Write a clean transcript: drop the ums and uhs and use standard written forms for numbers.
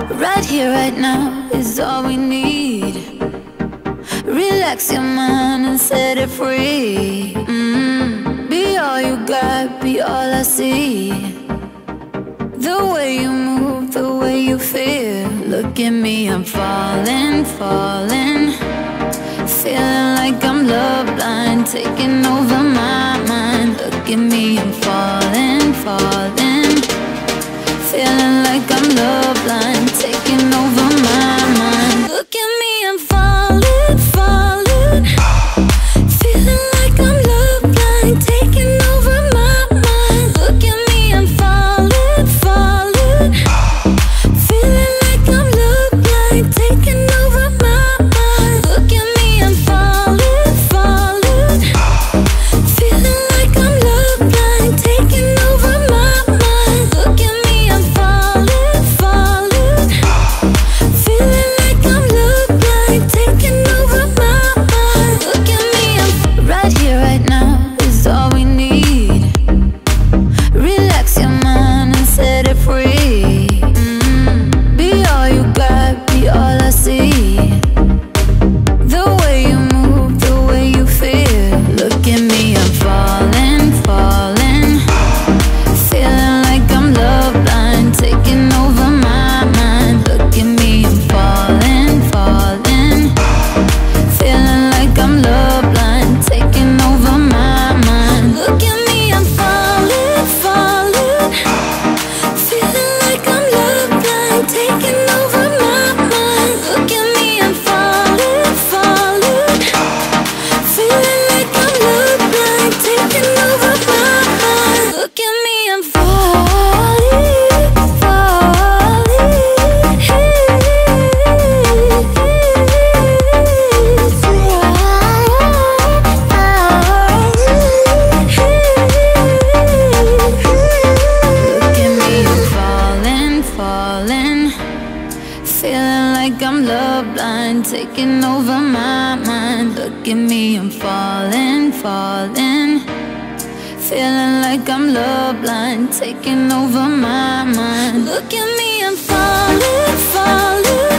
Right here, right now is all we need. Relax your mind and set it free. Be all you got, be all I see. The way you move, the way you feel. Look at me, I'm falling, falling. Feeling like I'm love blind, taking over my mind. Look at me, I'm falling, falling. Feeling like I'm love blind, taking over my mind. Look at me, I'm falling, falling. Feeling like I'm love blind, taking over my mind. Look at me, I'm falling, falling. Feeling like I'm love blind, taking over my mind. Look at me, I'm falling, falling. Feeling like I'm love blind, taking over my mind. Look at me, I'm falling, falling. Feeling like I'm love blind, taking over my mind. Look at me, I'm right here, right now is all we need. Relax your mind and set it free. Be all you got, be all I see. The way you move, the way you feel. Look at me, I'm falling, falling. Feeling like I'm love blind, taking over my mind. Look at me, I'm falling, falling. Feeling like I'm love blind, taking over my mind. Look at me, I'm falling, falling. Feeling like I'm love blind, taking over my mind. Look at me, I'm falling, falling. Feeling like I'm love blind, taking over my mind. Look at me, I'm falling, falling. Look at me, I'm falling, falling. Feeling like I'm love blind, taking over my mind. Look at me, I'm falling, falling. Feeling like I'm love blind, taking over my mind. Look at me, I'm falling, falling.